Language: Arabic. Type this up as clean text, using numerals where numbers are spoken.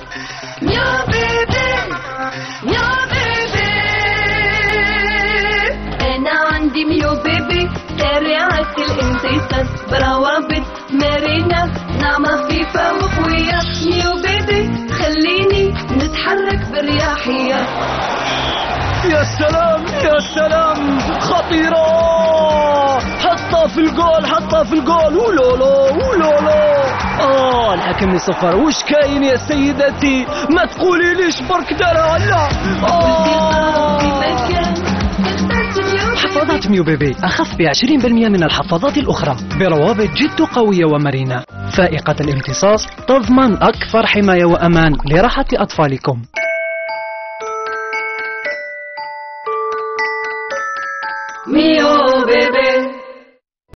ميو بيبي ميو بيبي، أنا عندي ميو بيبي سريعة الامتصاص بروابط مرنة ناعمة خفيفة وقوية. ميو بيبي خليني نتحرك برياحية. يا سلام يا سلام، خطيرة، حطها في الجول حطها في الجول. ولولو ولولو. الحكم صفر. وش كاين يا سيدتي؟ ما تقولي ليش برك دارها. لا حفاضات ميو بيبي أخف ب20% من الحفاضات الأخرى، بروابط جد قوية ومرنة فائقة الامتصاص، تضمن أكثر حماية وأمان لراحة أطفالكم. ميو بيبي